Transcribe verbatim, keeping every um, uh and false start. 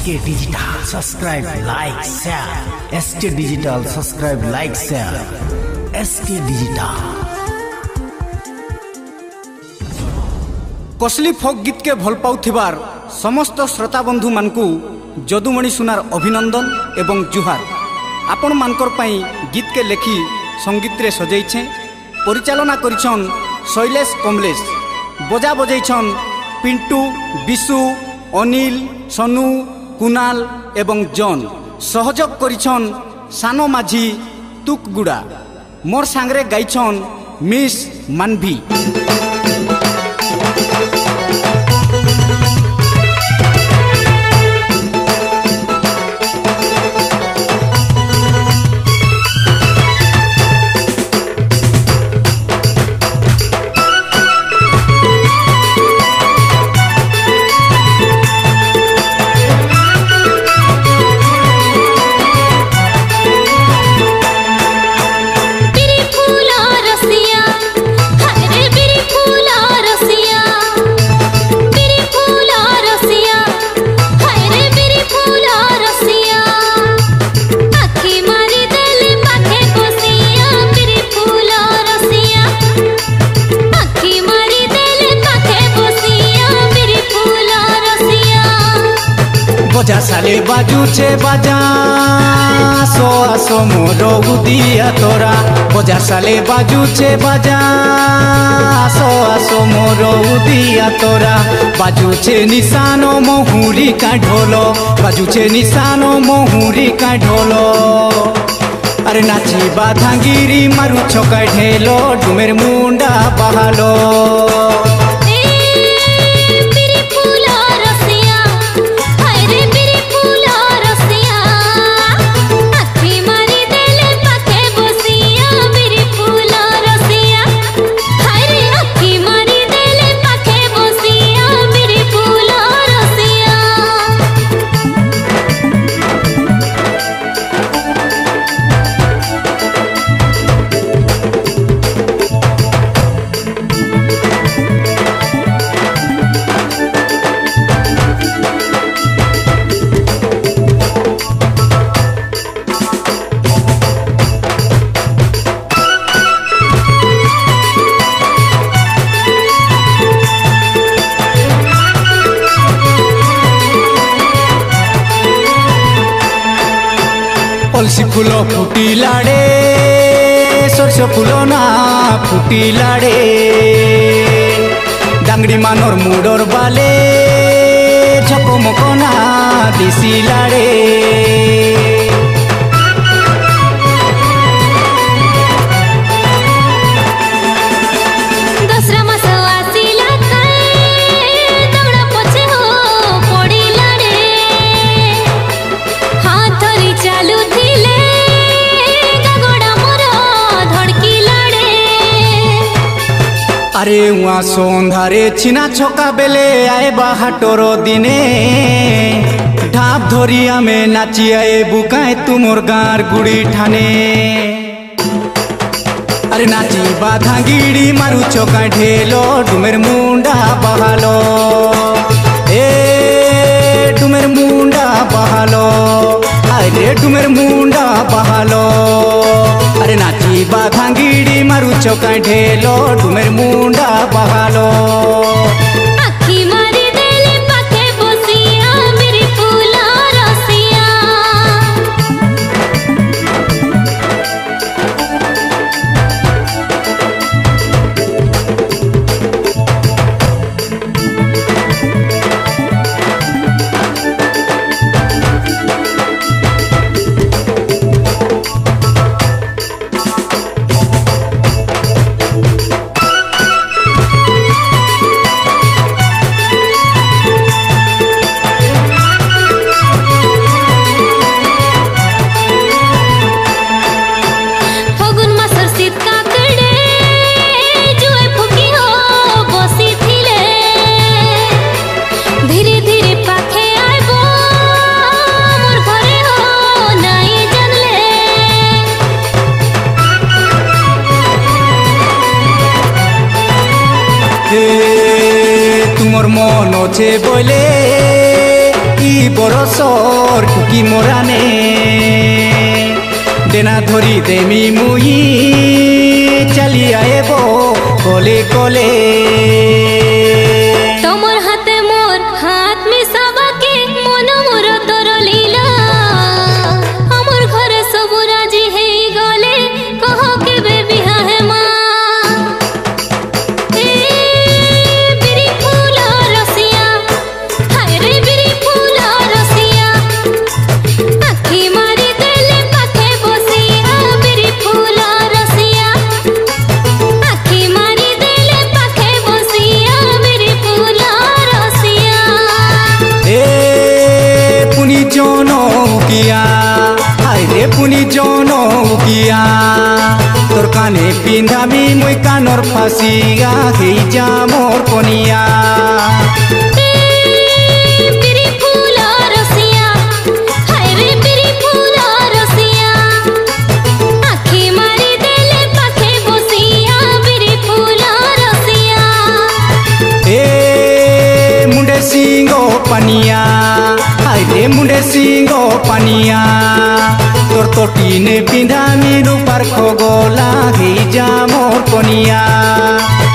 के digital subscribe like share S K digital subscribe like share S K digital. कसली folk गीत के भल पाउथिबार समस्त श्रोता बंधु मानकू जदुमणि सुनार अभिनंदन एवं जुहार। आपण मानकर पई गीत के लेखी संगीत रे सजाइछे, परिचालना करिछन शैलेश कमलेश, बजा बजाइछन पिंटू, विशु, अनिल, सनु, कुनाल एवं जॉन, सहयोग करिछन सानो माझी तुकगुड़ा। मोर सांगरे गाइछन मिस मानवी। बजा साले बाजू छे बाजा सो आसो मोरो उदिया तोरा। बजा साले बाजू छे बाजा सो आसो मोरो उदिया तोरा। बाजू छे निशानो मोहुरी का ढोलो, बाजू छे निशानो मोहुरी का ढोलो। अरे नाची बाधांगिरी मारू छोका ढेलो, डुमेर मुंडा बहालो। तुलसी फूलो फुटी लाड़े, सरसो फूलो ना फुटी लाड़े। डांगड़ी मानोर मुडोर बाले झको मको ना दिसी लाड़े। अरे उआ सोंधारे छिना छोका बेले आए बाहाटोरो दिने। ढाप धरिया में नाची आए बुकाए तुमोर गार गुड़ी ठाने। अरे नाची बाधांगिड़ी मारू चौका ढेलो, डुमेर मुंडा बहालो। ए डुमेर मुंडा बहालो, अरे डुमेर मुंडा बहालो। अरे नाची बाधांगिड़ी मारू चौका ढेलो, डुमेर मुंडा बहालो। तुमर मन छे बोले বরসর টুকি মোরানে দেনা ধরি দেমি মুই চালি আইব কলে কলে তোমার হাতে মোর হাত মিশাবাকে মন মোর তোর লীলা আমার ঘরে সবু রাজি হেই গলে কহ কেবে বিহা হে মা এ বিরি ফুল রসিয়া হায় রে বিরি ফুল রসিয়া আখি মারি দেলে পাখে বসিয়া বিরি ফুল রসিয়া আখি মারি দেলে পাখে বসিয়া বিরি ফুল রসিয়া এ পুনি জনকিয়া হায় রে পুনি জনকিয়া তোর কানে পিন্ধামি মুই কানর ফাঁসিয়া হেই যা মোর কনিয়া বিরি ফুল রসিয়া হায় রে বিরি ফুল রসিয়া আখি মারি দেলে পাখে বসিয়া বিরি ফুল রসিয়া এ মুন্ডে সিংহ পানিয়া হায় রে মুন্ডে সিংহ পানিয়া তোর তটিনে পিন্ধামি রূপার খগলা হেই যা মোর কনিয়া।